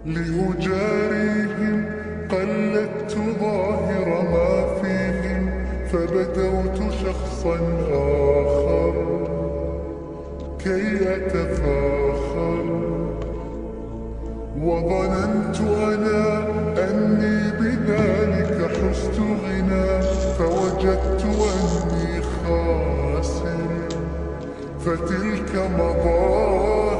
لأجاريهم قلدت ظاهر ما فيهم، فبدوت شخصا آخر كي أتفاخر. وظننت أنا أني بذلك حزت غنى، فوجدت أني خاسر، فتلك مظاهر